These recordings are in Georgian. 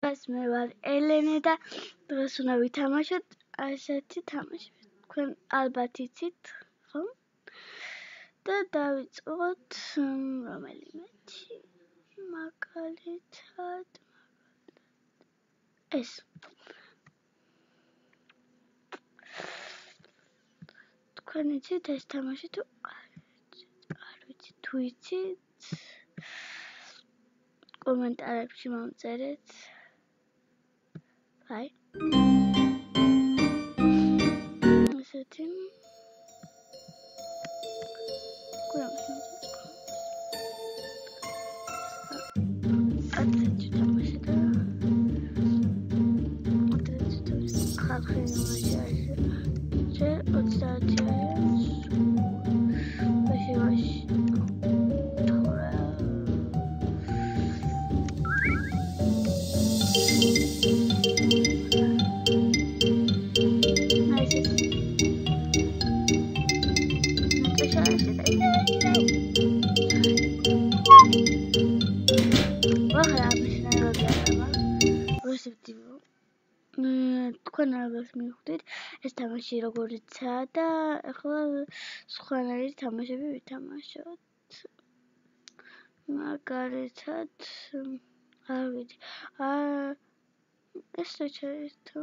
ეს მე ვარ ელენე და დღეს უნდა ვითამაშოთ ასეთი თამაში. თქვენ ალბათ იცით, ხო? და დავიწყოთ რომელიმეთი. მაგალითად ეს. თქვენ იცით ეს თამაში თუ არ ვიცი თუ იცით? კომენტარებში მომწერეთ. აი. ესეთი. ასეთი თამაში და ხალხი იმაშია. ჯერ 30 ვაში. თქვენ ალბათ მივხვდით ეს თამაში როგორიცაა და ახლა სხვანაირი თამაშები ვითამაშოთ. მაგალითად არ ვიცი. ეს საერთოდ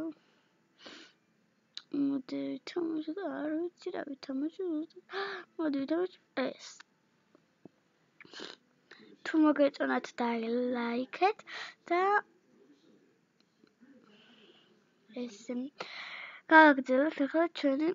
მოდი ვითამაშოთ, არ ვიცი რა ვითამაშოთ. მოდი ვითამაშოთ ეს. თუ მოგეწონათ და ლაიქეთ და ეს გავაგრძელოთ ახლა ჩვენი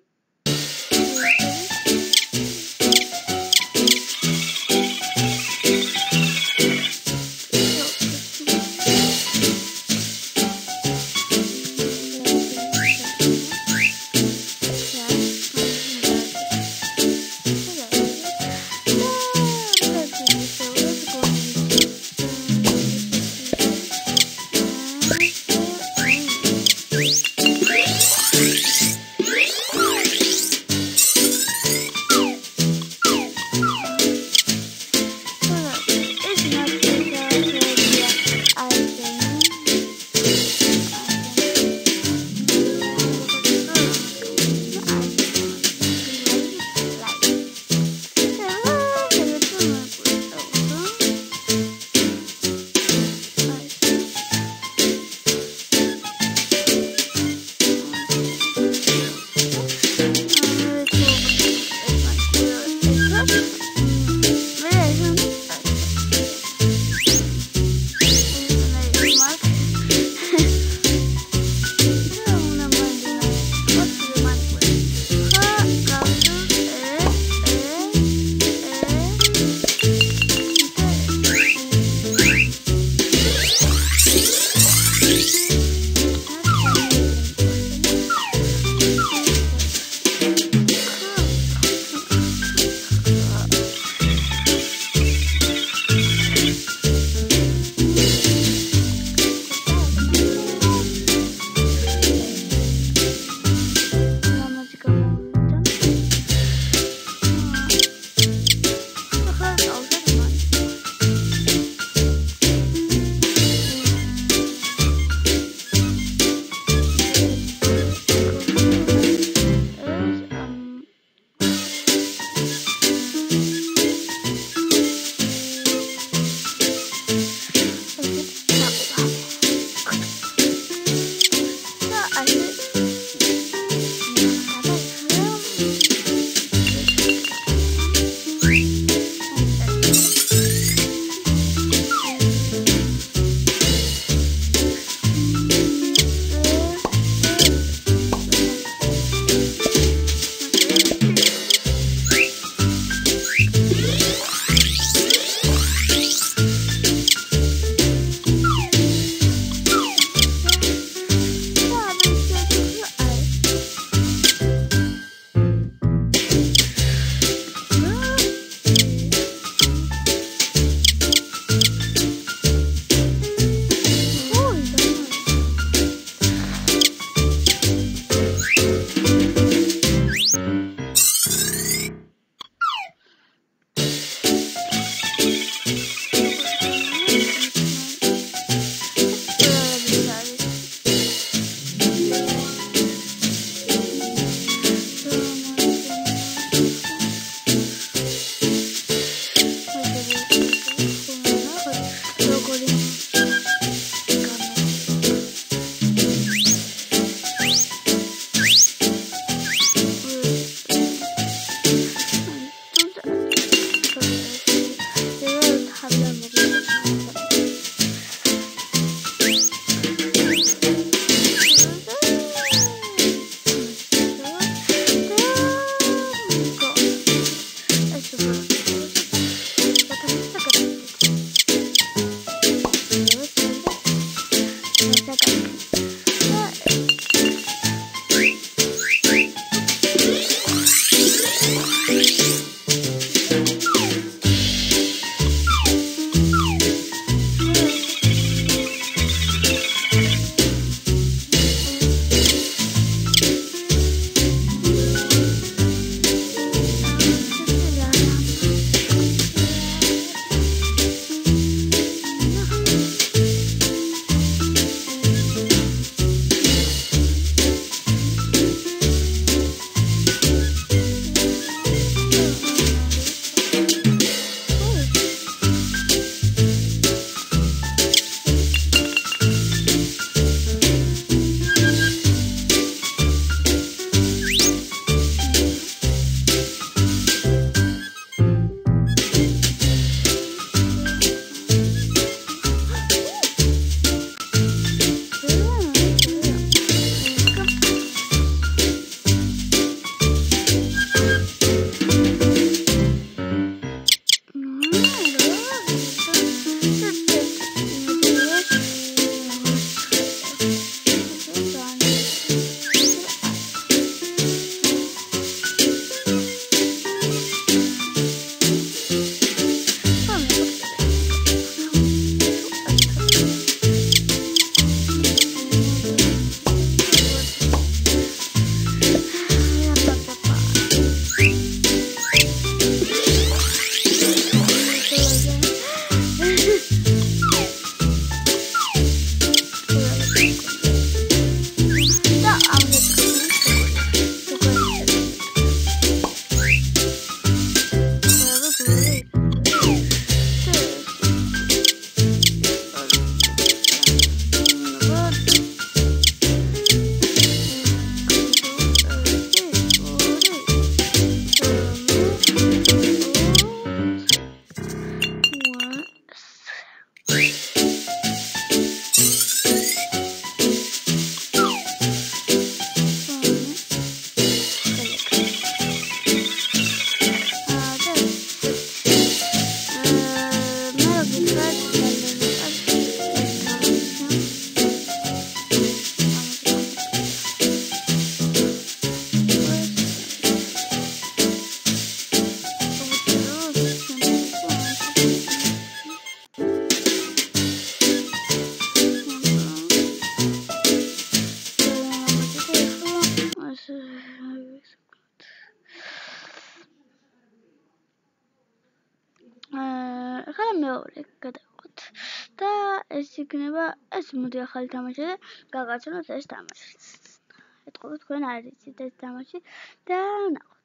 მეორე გადავიღოთ და ეს იქნება ეს მოდი ახალი თამაში და გაგაცნოთ ეს თამაში. ეთქო თქვენ არ იცით ეს თამაში და ნახოთ.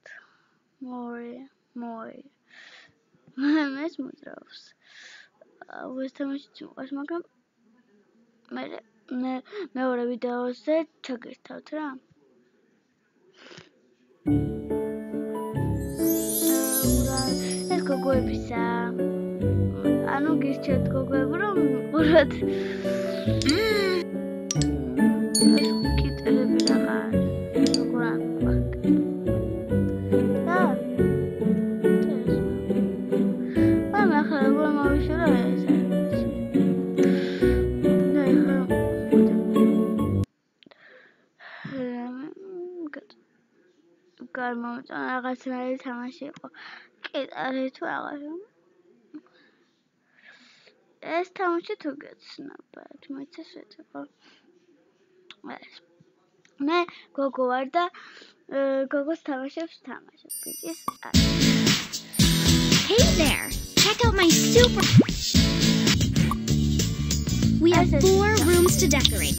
მოი. მეს მოძრაობს. ეს თამაში მოყავს, მაგრამ მე მეორე ვიდეოზე ჩაგერთავთ რა. ეს გოგოებისა. ანუ გირჩევთ გოგოები რომ მიყუროთ. ეს კიტები რაღაც. როგორ გამომწონა რაღაცნაირი თამაში იყო. კიტარი თუ რაღაცა. ეს თამაში თუ გეცნობათ, მეცეს ვეცებო. მე გოგო ვარ და გოგოს თამაშებს თამაშობ. ბიჭის Hey there! Check out my super... We have 4 rooms to decorate.